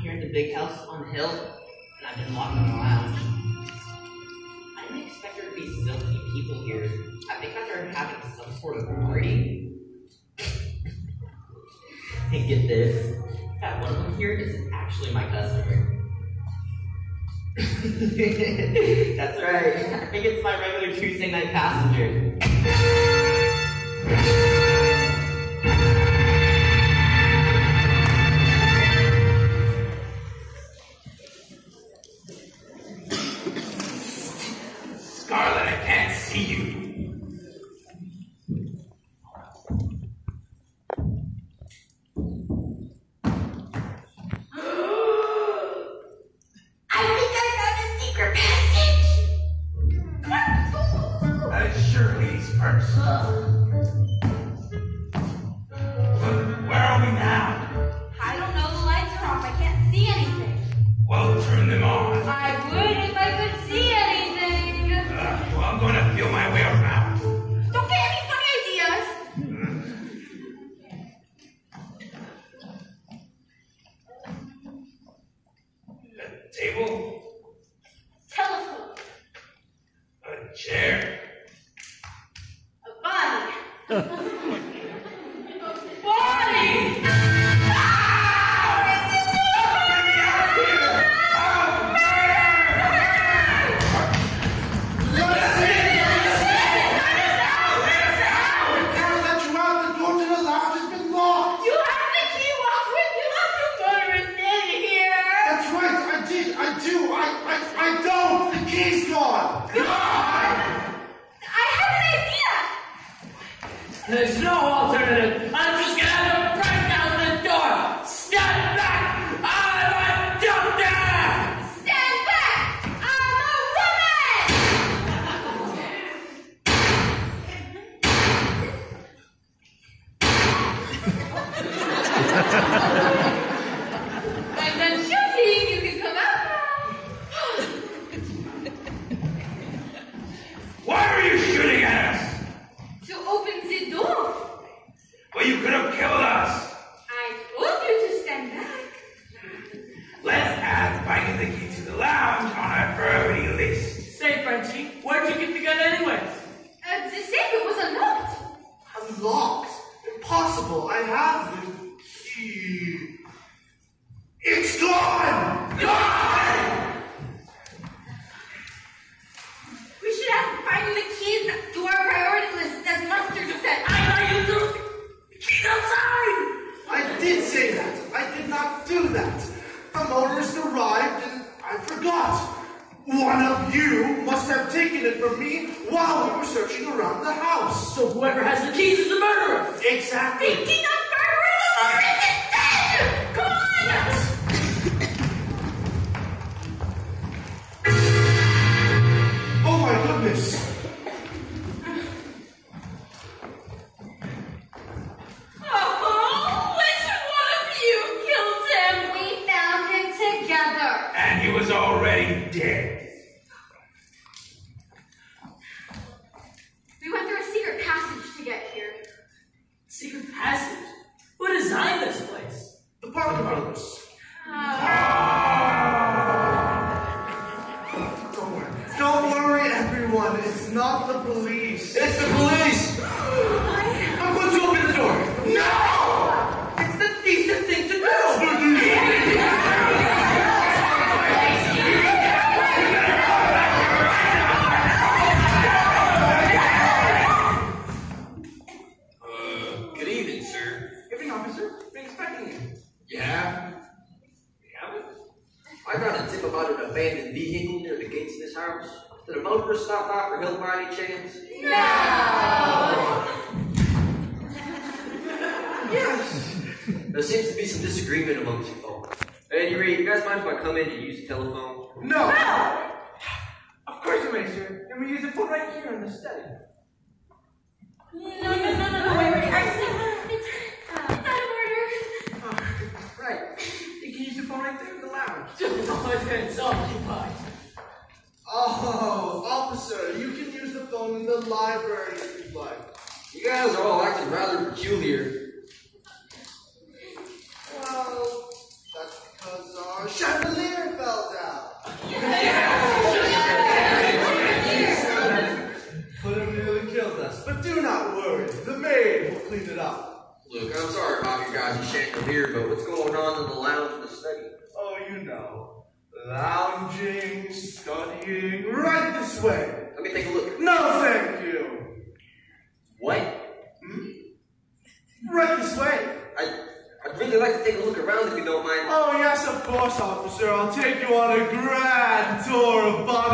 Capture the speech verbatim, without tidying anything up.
here in the big house on the hill, and I've been walking around. I didn't expect there to be so many people here. I think I started having some sort of party. And get this, that one of them here is actually my customer. That's right, I think it's my regular Tuesday night passenger. Scarlet, I can't see you. I think I found a secret passage. That is Shirley's purse. Where are we now? I don't know, the lights are off. I can't see anything. Well, turn them on. I would if I could see anything. Uh, well, I'm going to feel my way around. Don't get any funny ideas. A table? Telephone. A chair? A body. Body! There's no alternative. I'm just gonna have to break down the door. Stand back! I'm a doctor! Stand back! I'm a woman! I'm done shooting. You can come out now. Why are you shooting at us? To open the door. Well, you could have killed us. I told you to stand back. Let's add finding the key to the lounge on our priority list. Say, Frenchie, where'd you get the gun anyways? Uh, the safe, it was unlocked. Unlocked? Impossible. I have the key. It's gone! Gone! We should have finding the keys to our priority list, as Mustard said. I know you do. The key's outside. I did say that. I did not do that. The motorist arrived and I forgot. One of you must have taken it from me while we were searching around the house. So whoever has the keys is the murderer. Exactly. Thinking of murdering the motorist instead! Come on! Oh my goodness. Oh, which one of you killed him? We found him together. And he was already dead. We went through a secret passage to get here. Secret passage? Who designed this place? The parking brothers. Don't worry. Don't worry, everyone. It's not the police. It's the police. I'm going to open the door. No! It's the decent thing to do. Good evening, sir. Good evening, officer. Been expecting you. Yeah? Yeah? I got a tip about an abandoned vehicle near the gates of this house. Did a motorist stop by for help by any chance? No! Yes. There seems to be some disagreement amongst you all. Hey, you you guys mind if I come in and use the telephone? No. No! Of course you may, sir. And we use the phone right here in the study. No, no, no, no, no, wait, wait. Actually, it's, it's out of order. Oh, right. You can use the phone right there in the lounge. It's occupied. Oh, officer, you can use the phone in the library if you'd like. You guys are all acting rather peculiar. Well, that's because our our chandelier fell down. Could have nearly killed us, but do not worry. The maid will clean it up. Look, I'm sorry about your guys' chandelier, but what's going on in the lounge of the study? Oh, you know. Lounging, studying, right this way. Let me take a look. No, thank you. What? Hmm? Right this way. I, I'd really like to take a look around if you don't mind. Oh, yes, of course, officer. I'll take you on a grand tour of Bond